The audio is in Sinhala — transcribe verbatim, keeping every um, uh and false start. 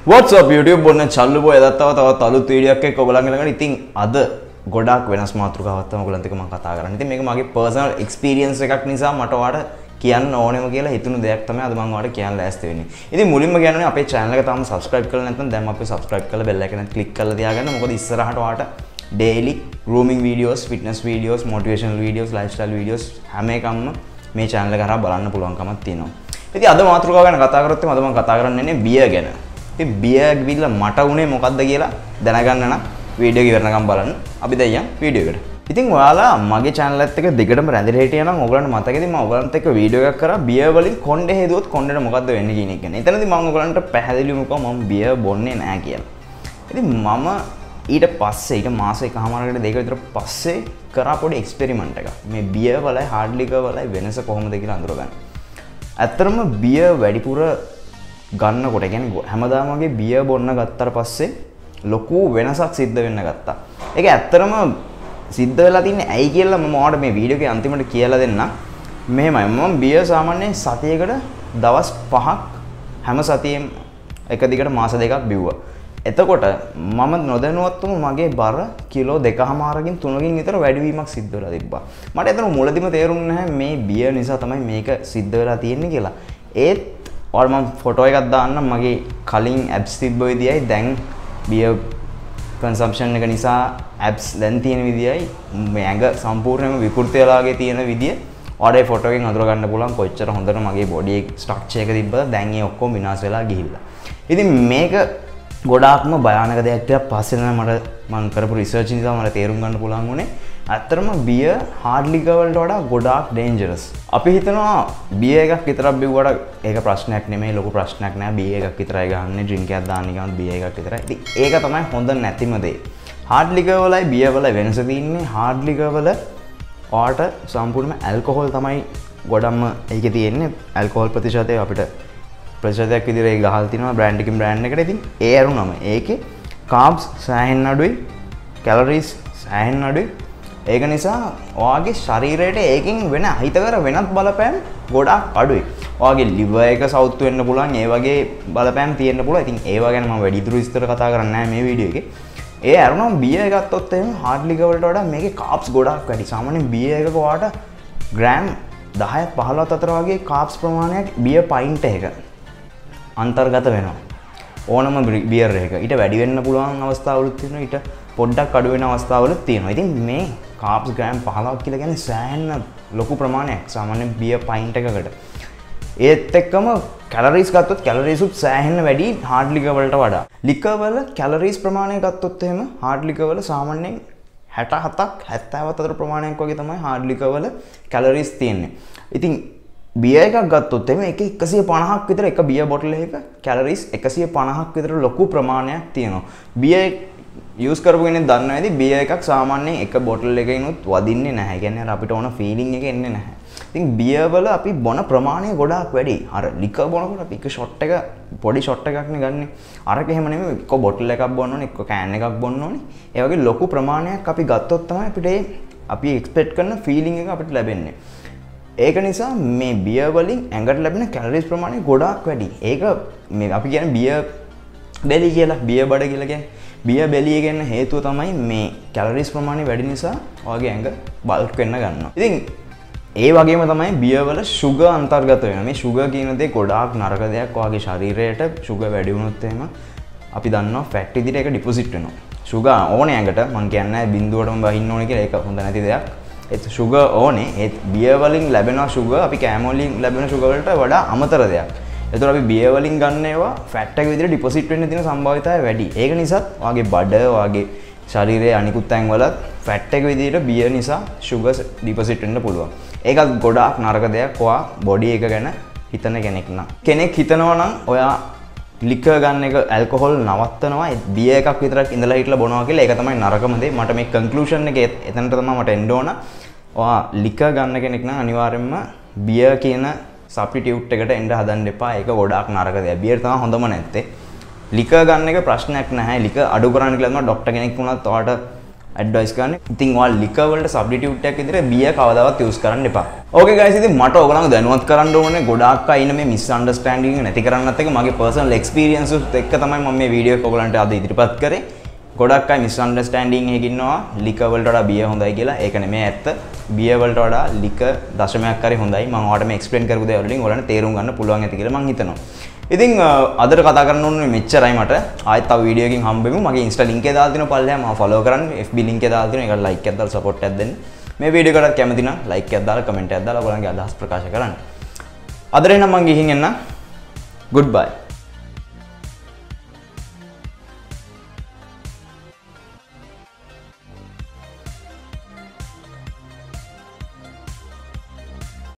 What's up YouTube බොන්න චල්ලු බෝ එදත් තව තවත් අලුත් වීඩියෝ එකක් එක්ක ඔයගලන් ළඟට. ඉතින් අද ගොඩාක් වෙනස් මාතෘකාවක් තමයි ඔයගලන්ට මම කතා කරන්නේ. ඉතින් මේක මගේ personal experience එකක් නිසා මට ඔයාලට කියන්න ඕනෙම කියලා හිතුණු දෙයක් තමයි අද මම ඔයාලට කියන්න ලෑස්ති වෙන්නේ. ඉතින් මුලින්ම කියන්නේ අපේ channel එක තාම subscribe කරලා නැත්නම් දැන් අපි subscribe කරලා bell icon එක click කරලා තියාගන්න. මොකද ඉස්සරහට ඔයාලට daily grooming videos, fitness videos, motivational videos, lifestyle videos හැම එකක්ම මේ channel එක හරහා බලන්න පුළුවන්කමක් තියෙනවා. ඉතින් අද මාතෘකාව ගැන කතා කරොත් අද මම කතා කරන්නේ beer ගැන. ඉතින් beer ගිවිල්ලා මට උනේ මොකද්ද කියලා දැනගන්න නම් වීඩියෝ ඉවරනකම් බලන්න. අපි දැන් යන් වීඩියෝ එකට. ඉතින් ඔයාලා මගේ channel එකත් එක්ක දිගටම රැඳිලා හිටියා නම් ඔයගලන්ට මතකද මම ඔයගලන්ට එක්ක වීඩියෝ එකක් කරා beer වලින් කොණ්ඩේ හේදුවොත් කොණ්ඩේට මොකද්ද වෙන්නේ කියන එක ගැන. එතනදී මම ඔයගලන්ට පැහැදිලිවම කිව්වා මම beer බොන්නේ නැහැ කියලා. ඉතින් මම ඊට පස්සේ ඊට මාස එකමාරකට දෙක විතර පස්සේ කරා පොඩි එක්ස්පෙරිමන්ට් එකක්. මේ beer වලයි hard liquor වලයි වෙනස කොහොමද කියලා අඳුරගන්න. ඇත්තටම beer වැඩිපුර ගන්නකොට කියන්නේ හැමදාම වගේ බියර් බොන්න ගත්තාට පස්සේ ලොකු වෙනසක් සිද්ධ වෙන්න ගත්තා. ඒක ඇත්තටම සිද්ධ වෙලා තින්නේ ඇයි කියලා මම ඔයාලට මේ වීඩියෝ එකේ අන්තිමට කියලා දෙන්නම්. මෙහෙමයි මම බියර් සාමාන්‍යයෙන් සතියකට දවස් පහක් හැම සතියෙම එක දිගට මාස දෙකක් බිව්වා. එතකොට මම නොදැනුවත්වම මගේ බර කිලෝ දෙකමාරකින් තුනකින් විතර වැඩිවීමක් සිද්ධ වෙලා තිබ්බා. මට එතන මුලදිම තේරුන්නේ නැහැ මේ බියර් නිසා තමයි මේක සිද්ධ වෙලා තියෙන්නේ කියලා. ඒත් और मैं फोटो एक दाන්න මගේ කලින් ඇප්ස් තිබ්බ විදියයි දැන් බියර් කන්සම්ප්ෂන් එක නිසා ඇප්ස් දැන් තියෙන විදියයි මේ ඇඟ සම්පූර්ණයෙන්ම විකෘති වෙලාගේ තියෙන විදිය ඔයාලට ඒ ෆොටෝ එකෙන් අඳුර ගන්න පුළුවන් කොච්චර හොඳට මගේ බොඩි ස්ට්‍රක්චර් එක තිබ්බද දැන් ඒ ඔක්කොම විනාශ වෙලා ගිහිල්ලා. ඉතින් මේක ගොඩාක්ම භයානක දෙයක් කියලා පස්සේ නම් මට මම කරපු රිසර්ච් නිසා මට තේරුම් ගන්න පුළුවන් වුණේ ඇත්තටම බියර් hard liquor වලට වඩා ගොඩාක් dangerous. අපි හිතනවා බියර් එකක් විතරක් බිව්වට ඒක ප්‍රශ්නයක් නෙමෙයි ලොකු ප්‍රශ්නයක් නෑ බියර් එකක් විතරයි ගහන්නේ ඩ්‍රින්ක් එකක් දාන්න ගියාම බියර් එකක් විතරයි. ඉතින් ඒක තමයි හොඳ නැතිම දේ. hard liquor වලයි බියර් වලයි වෙනස තියෙන්නේ hard liquor වල ඔයාට සම්පූර්ණයෙන්ම ඇල්කොහොල් තමයි ගොඩක්ම ඒකේ තියෙන්නේ. ඇල්කොහොල් ප්‍රතිශතය අපිට ප්‍රතිශතයක් විදිහට ඒක ගහලා තිනවා බ්‍රෑන්ඩ් එකකින් බ්‍රෑන්ඩ් එකට. ඉතින් ඒ අරුණම ඒකේ carbs සෑහෙන්න අඩුයි calories සෑහෙන්න අඩුයි. ඒක නිසා ඔයාගේ ශරීරයට ඒකෙන් වෙන අහිතකර වෙනත් බලපෑම් ගොඩාක් අඩුයි. ඔයාගේ liver එක සවුත් වෙන්න පුළුවන් ඒ වගේ බලපෑම් තියෙන්න පුළුවන්. ඉතින් ඒවා ගැන මම වැඩිදුර විස්තර කතා කරන්නේ නැහැ මේ වීඩියෝ එකේ. ඒ අරුණම beer එක ගත්තොත් එහෙම hard liquor වලට වඩා මේකේ carbs ගොඩාක් වැඩි. සාමාන්‍යයෙන් beer එකක ඔයාට ග්‍රෑම් දහයක් පහළොවක් අතර වගේ carbs ප්‍රමාණයක් beer pint එක අන්තර්ගත වෙනවා. ඕනම beer එකක. ඊට වැඩි වෙන්න පුළුවන් අවස්ථාවලුත් තියෙනවා. ඊට පොඩ්ඩක් අඩු වෙන අවස්ථාවලුත් තියෙනවා. ඉතින් මේ carbs ග්‍රෑම් පහළොවක් කියලා කියන්නේ සෑහෙන ලොකු ප්‍රමාණයක් සාමාන්‍ය beer pint එකකට. ඒත් එක්කම calories ගත්තොත් calories උත් සෑහෙන වැඩි hard liquor වලට වඩා. liquor වල calories ප්‍රමාණය ගත්තොත් එහෙම hard liquor වල සාමාන්‍යයෙන් හැට හතක් හැත්තෑවත් අතර ප්‍රමාණයක් වගේ තමයි hard liquor වල calories තියෙන්නේ. ඉතින් beer එකක් ගත්තොත් එහෙම ඒක එකසිය පනහක් විතර එක beer bottle එකක calories එකසිය පනහක් විතර ලොකු ප්‍රමාණයක් තියෙනවා. beer use කරපු කෙනෙක් දන්නවා ඇති beer එකක් සාමාන්‍යයෙන් එක bottle එකකිනුත් වදින්නේ නැහැ. කියන්නේ අපිට ඕන feeling එක එන්නේ නැහැ. ඉතින් beer වල අපි බොන ප්‍රමාණය ගොඩාක් වැඩි. අර liquor බොනකොට අපි එක shot එක පොඩි shot එකක් නේ ගන්නෙ. අරක එහෙම නෙමෙයි එක bottle එකක් බොන්න ඕනේ, එක can එකක් බොන්න ඕනේ. ඒ වගේ ලොකු ප්‍රමාණයක් අපි ගත්තොත් තමයි අපිට අපි expect කරන feeling එක අපිට ලැබෙන්නේ. ඒක නිසා මේ beer වලින් ඇඟට ලැබෙන calories ප්‍රමාණය ගොඩාක් වැඩි. ඒක මේ අපි කියන්නේ beer belly කියලා, beer බඩ කියලා කියන්නේ. beer belly එක ගැන හේතුව තමයි මේ calories ප්‍රමාණය වැඩි නිසා ඔයාගේ ඇඟ bulk වෙන්න ගන්නවා. ඉතින් ඒ වගේම තමයි beer වල sugar අන්තර්ගත වෙනවා. මේ sugar කියන දේ ගොඩාක් නරක දෙයක්. ඔයාගේ ශරීරයට sugar වැඩි වුණොත් එහෙම අපි දන්නවා fat විදිහට ඒක deposit වෙනවා. sugar ඕනේ ඇඟට. මම කියන්නේ බිඳුවටම වහින්න ඕනේ කියලා ඒක හොඳ නැති දෙයක්. ඒත් sugar ඕනේ. ඒත් beer වලින් ලැබෙන sugar අපි කෑම වලින් ලැබෙන sugar වලට වඩා අමතර දෙයක්. ඒතර අපි beer වලින් ගන්න ඒවා fat එක විදිහට deposit වෙන්න තියෙන සම්භාවිතය වැඩි. ඒක නිසා ඔයාගේ බඩ, ඔයාගේ ශරීරයේ අනිකුත් තැන් වලත් fat එක විදිහට beer නිසා sugar deposit වෙන්න පුළුවන්. ඒකත් ගොඩාක් නරක දෙයක් ඔයා body එක ගැන හිතන කෙනෙක් නම්. කෙනෙක් හිතනවා නම් ඔයා liquor ගන්න එක alcohol නවත්තනවා beer එකක් විතරක් ඉඳලා හිටලා බොනවා කියලා. ඒක තමයි නරකම දේ. මට මේ conclusion එක එතනට තමයි මට එන්න ඕන. ඔයා liquor ගන්න කෙනෙක් නම් අනිවාර්යයෙන්ම beer කියන substitute එකට එන්න හදන්න එපා. ඒක ගොඩාක් නරක දෙයක්. beer තමයි හොඳම නැත්තේ. liquor ගන්න එක ප්‍රශ්නයක් නැහැ. liquor අඩු කරන්න කියලා තමයි ડોක්ටර් කෙනෙක් වුණත් ඔයාට ඇඩ්වයිස් කරන්නේ. ඉතින් ඔයාලා ලිකර් වලට සබ්ස්ටිටියුට් එකක් විදිහට බියර් කවදාවත් යූස් කරන්න එපා. ඕකේ ගයිස්, ඉතින් මට ඔයගොල්ලන්ව දැනුවත් කරන්න ඕනේ ගොඩාක් අය ඉන්න මේ මිස් අන්ඩර්ස්ටෑන්ඩින්ග් නැති කරන්නත් එක මගේ පර්සනල් එක්ස්පීරියන්ස් එක්ක තමයි මම මේ වීඩියෝ එක ඔයගොල්ලන්ට අද ඉදිරිපත් කරේ. ගොඩක් අය මිස් අන්ඩර්ස්ටෑන්ඩින්ග් එකක ඉන්නවා ලිකර් වලට වඩා බියර් හොඳයි කියලා. ඒක නෙමෙයි ඇත්ත. බියර් වලට වඩා ලිකර් දශමයක් හරි හොඳයි. මම ඔයාලට මේ එක්ස්ප්ලেইন කරපු දේ වලින් ඔයාලන්ට තේරුම් ගන්න පුළුවන් ඇති කියලා මම හිතනවා. ඉතින් අදට කතා කරන්න ඕනේ මෙච්චරයි මට. ආයෙත් තව වීඩියෝ එකකින් හම්බෙමු. මගේ Insta link එක දාලා දෙනවා පල්ලෙහා. මාව follow කරන්න. F B link එක දාලා දෙනවා. ඒකට like එකක් දාලා support එකක් දෙන්න. මේ වීඩියෝ එකකට කැමති නම් like එකක් දාලා comment එකක් දාලා ඔයගොල්ලන්ගේ අදහස් ප්‍රකාශ කරන්න. අදට නම් මම ගිහින් එන්න. Goodbye.